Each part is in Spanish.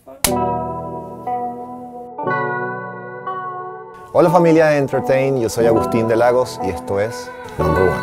Hola familia de Entertain, yo soy Agustín de Lagos y esto es Number One.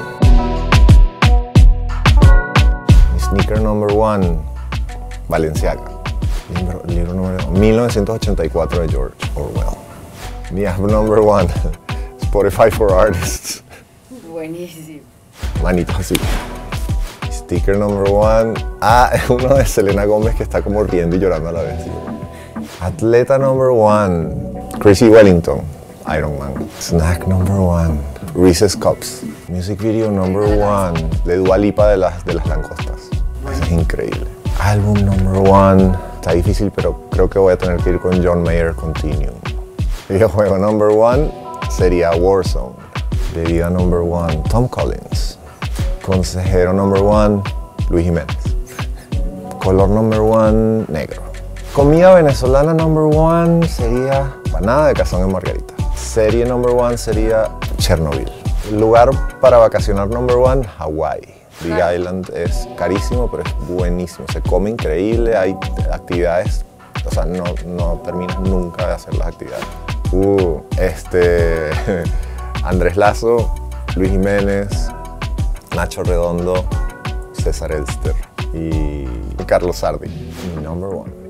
Mi sneaker number one, Balenciaga. Libro número 1984 de George Orwell. Mi app number one, Spotify for Artists. Buenísimo. Manitos así. Mi sticker number one, es uno de Selena Gómez que está como riendo y llorando a la vez. Atleta number one, Chrissy Wellington, Iron Man. Snack number one, Reese's Cups. Music video number one, de Dua Lipa de las langostas. Eso es increíble. Álbum number one, está difícil pero creo que voy a tener que ir con John Mayer Continuum. Videojuego number one sería Warzone. Bebida number one, Tom Collins. Consejero number one, Luis Jiménez. Color number one, negro. Comida venezolana number one sería empanada de cazón en margarita. Serie number one sería Chernobyl. Lugar para vacacionar number one, Hawái. Big Island es carísimo, pero es buenísimo. Se come increíble, hay actividades, o sea, no terminas nunca de hacer las actividades. Andrés Lazo, Luis Jiménez, Nacho Redondo, César Elster y Carlos Sardi. Mi number one.